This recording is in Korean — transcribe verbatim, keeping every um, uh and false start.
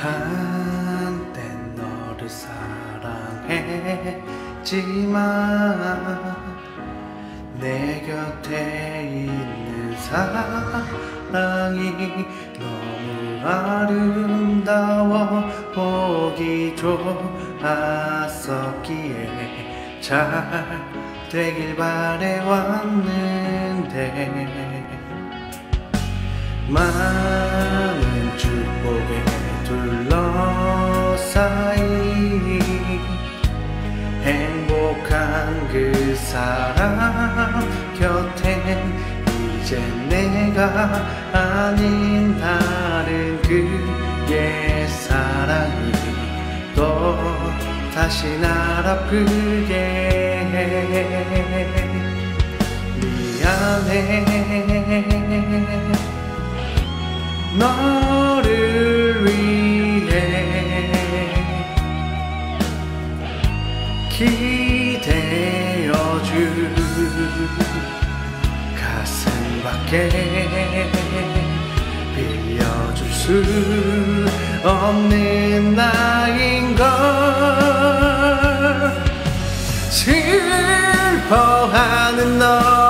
한때 너를 사랑했지만 내 곁에 있는 사랑이 너무 아름다워 보기 좋았었기에 잘 되길 바래왔는데 많은 축복에 둘러싸인 행복한 그 사람 곁엔 이제 내가 아닌 다른 그의 사랑이 또 다시 날 아프게 해. 미안해 너를 위해 기대어줄 가슴밖에 빌려줄 수 없는 나인걸. 슬퍼하는 너